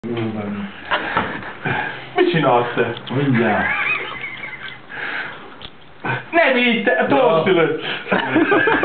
Mit csinálsz te? Mindjárt. Nem így, te torszülött!